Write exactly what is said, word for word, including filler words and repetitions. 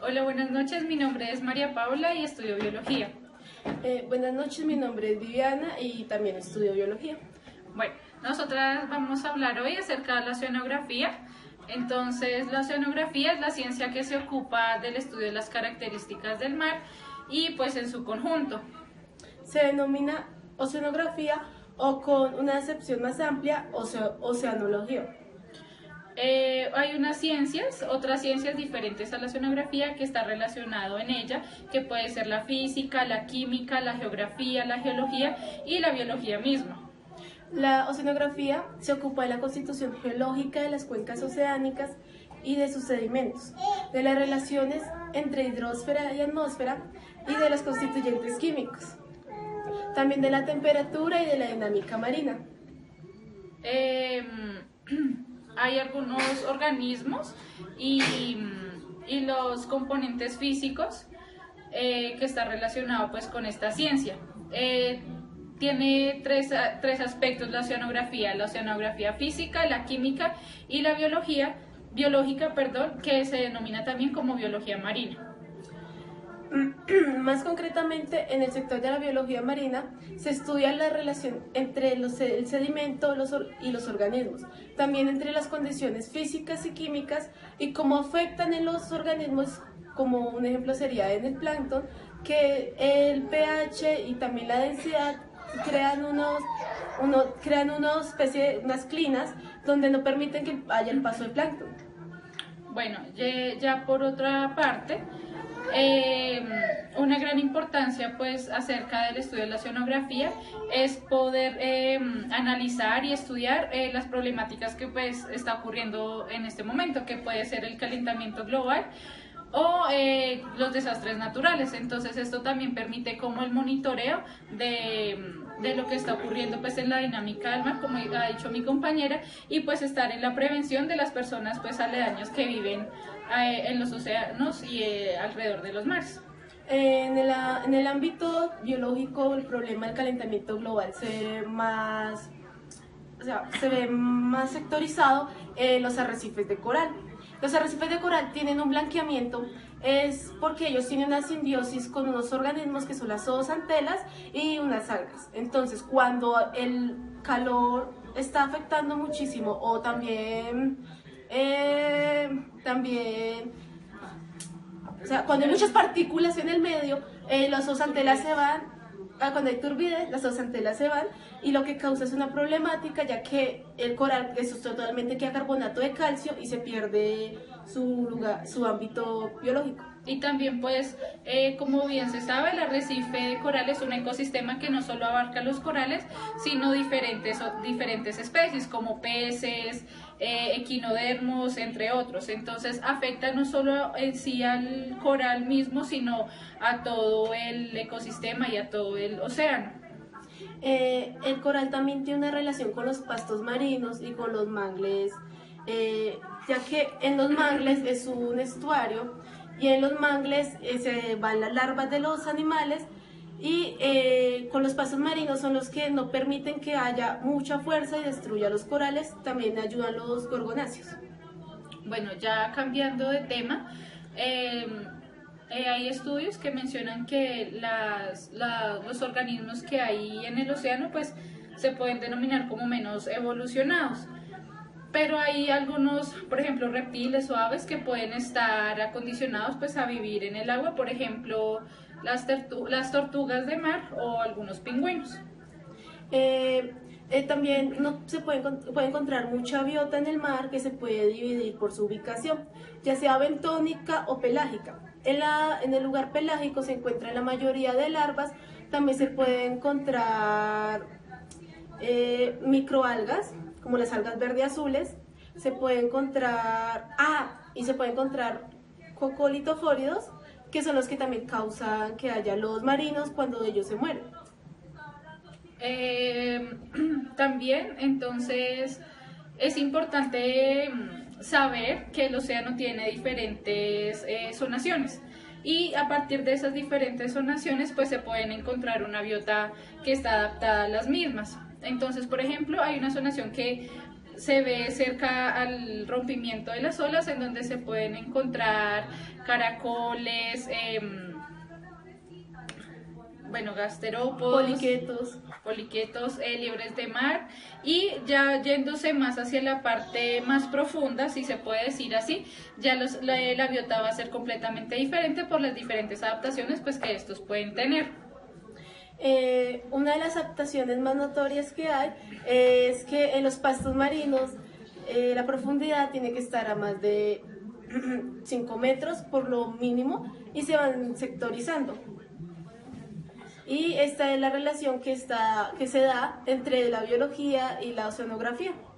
Hola, buenas noches. Mi nombre es María Paula y estudio biología. Eh, buenas noches, mi nombre es Viviana y también estudio biología. Bueno, nosotras vamos a hablar hoy acerca de la oceanografía. Entonces, la oceanografía es la ciencia que se ocupa del estudio de las características del mar y pues en su conjunto. Se denomina oceanografía o con una acepción más amplia, oce- oceanología. Eh, hay unas ciencias, otras ciencias diferentes a la oceanografía que está relacionado en ella, que puede ser la física, la química, la geografía, la geología y la biología misma. La oceanografía se ocupa de la constitución geológica de las cuencas oceánicas y de sus sedimentos, de las relaciones entre hidrosfera y atmósfera y de los constituyentes químicos, también de la temperatura y de la dinámica marina. Eh, hay algunos organismos y, y los componentes físicos eh, que está relacionado pues con esta ciencia. Eh, tiene tres, tres aspectos la oceanografía, la oceanografía física, la química y la biología, biológica, perdón, que se denomina también como biología marina. Más concretamente, en el sector de la biología marina se estudia la relación entre los, el sedimento los, y los organismos, también entre las condiciones físicas y químicas y cómo afectan en los organismos, como un ejemplo sería en el plancton, que el pH y también la densidad crean unos, uno, crean una especie, unas clinas donde no permiten que haya el paso del plancton. Bueno, ya por otra parte, eh, una gran importancia pues acerca del estudio de la oceanografía es poder eh, analizar y estudiar eh, las problemáticas que pues está ocurriendo en este momento, que puede ser el calentamiento global o eh, los desastres naturales. Entonces esto también permite como el monitoreo de, de lo que está ocurriendo pues en la dinámica del mar, como ha dicho mi compañera, y pues estar en la prevención de las personas pues aledañas que viven eh, en los océanos y eh, alrededor de los mares. En el, en el ámbito biológico, el problema del calentamiento global se ve más, o sea, se ve más sectorizado en los arrecifes de coral. Los arrecifes de coral tienen un blanqueamiento, es porque ellos tienen una simbiosis con unos organismos que son las zooxantelas y unas algas. Entonces, cuando el calor está afectando muchísimo o también, eh, también, o sea, cuando hay muchas partículas en el medio, eh, las zooxantelas se van. Cuando hay turbidez, las zooxantelas se van y lo que causa es una problemática, ya que el coral es totalmente queda carbonato de calcio y se pierde su lugar, su ámbito biológico. Y también pues, eh, como bien se sabe, el arrecife de coral es un ecosistema que no solo abarca los corales, sino diferentes, diferentes especies como peces, eh, equinodermos, entre otros. Entonces afecta no solo en sí al coral mismo, sino a todo el ecosistema y a todo el océano. Eh, el coral también tiene una relación con los pastos marinos y con los mangles, eh, ya que en los mangles es un estuario y en los mangles eh, se van las larvas de los animales y eh, con los pastos marinos son los que no permiten que haya mucha fuerza y destruya los corales, también ayudan los gorgonáceos. Bueno, ya cambiando de tema, eh, eh, hay estudios que mencionan que las, la, los organismos que hay en el océano pues se pueden denominar como menos evolucionados. Pero hay algunos, por ejemplo, reptiles o aves que pueden estar acondicionados pues a vivir en el agua, por ejemplo, las, las tortugas de mar o algunos pingüinos. Eh, eh, también no, se puede, puede encontrar mucha biota en el mar que se puede dividir por su ubicación, ya sea bentónica o pelágica. En, la, en el lugar pelágico se encuentra la mayoría de larvas, también se puede encontrar eh, microalgas, como las algas verde azules, se puede encontrar, ah, y se puede encontrar coccolithofóridos, que son los que también causan que haya los marinos cuando ellos se mueren. Eh, también, entonces, es importante saber que el océano tiene diferentes eh, zonaciones. Y a partir de esas diferentes zonaciones, pues se pueden encontrar una biota que está adaptada a las mismas. Entonces, por ejemplo, hay una zonación que se ve cerca al rompimiento de las olas, en donde se pueden encontrar caracoles, em, bueno, gasterópodos, Poliquetos. poliquetos, eh, liebres de mar, y ya yéndose más hacia la parte más profunda, si se puede decir así, ya los, la, la biota va a ser completamente diferente por las diferentes adaptaciones pues que estos pueden tener. Eh, una de las adaptaciones más notorias que hay es que en los pastos marinos eh, la profundidad tiene que estar a más de cinco metros por lo mínimo y se van sectorizando. Y esta es la relación que, está, que se da entre la biología y la oceanografía.